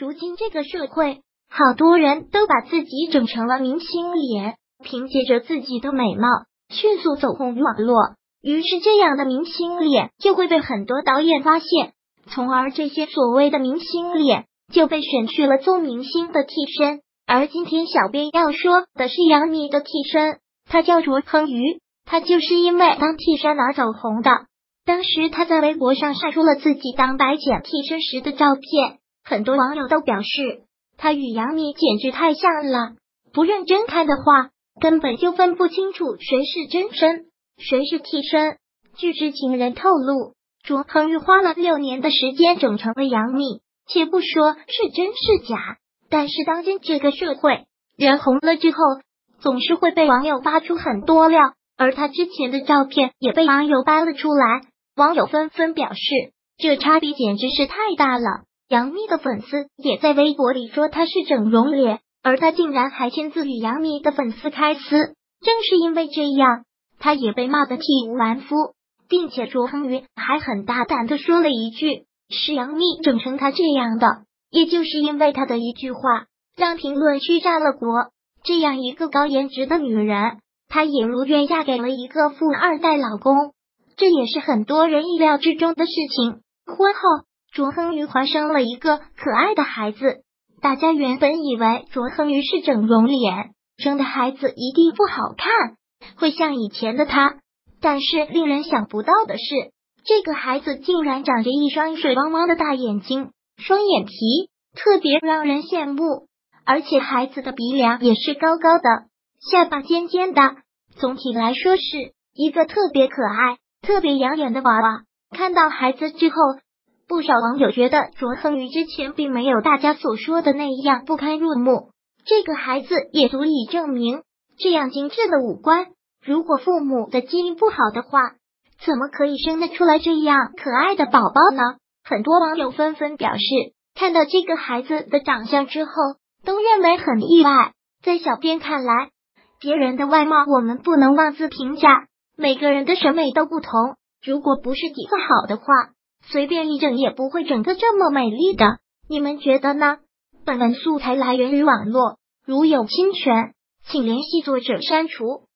如今这个社会，好多人都把自己整成了明星脸，凭借着自己的美貌，迅速走红网络。于是这样的明星脸就会被很多导演发现，从而这些所谓的明星脸就被选去了做明星的替身。而今天小编要说的是杨幂的替身，她叫卓恒宇，她就是因为当替身而走红的。当时她在微博上晒出了自己当白捡替身时的照片，很多网友都表示她与杨幂简直太像了，不认真看的话根本就分不清楚谁是真身谁是替身。据知情人透露，卓恒宇花了6年的时间整成了杨幂，且不说是真是假，但是当今这个社会，人红了之后总是会被网友扒出很多料，而他之前的照片也被网友扒了出来，网友纷纷表示这差别简直是太大了。杨幂的粉丝也在微博里说她是整容脸，而她竟然还亲自与杨幂的粉丝开撕，正是因为这样，她也被骂得体无完肤，并且卓恒宇还很大胆地说了一句是杨幂整成她这样的。也就是因为她的一句话，让评论区炸了锅。这样一个高颜值的女人，她也如愿嫁给了一个富二代老公，这也是很多人意料之中的事情。婚后，卓恒宇怀生了一个可爱的孩子，大家原本以为卓恒宇是整容脸，生的孩子一定不好看，会像以前的他。但是令人想不到的是，这个孩子竟然长着一双水汪汪的大眼睛，双眼皮特别让人羡慕，而且孩子的鼻梁也是高高的，下巴尖尖的，总体来说是一个特别可爱特别养眼的娃娃。看到孩子之后，不少网友觉得卓恒宇之前并没有大家所说的那样不堪入目，这个孩子也足以证明，这样精致的五官，如果父母的基因不好的话，怎么可以生得出来这样可爱的宝宝呢？很多网友纷纷表示，看到这个孩子的长相之后，都认为很意外。在小编看来，别人的外貌我们不能妄自评价，每个人的审美都不同，如果不是底子好的话，随便一整也不会整个这么美丽的。你们觉得呢？本文素材来源于网络，如有侵权，请联系作者删除。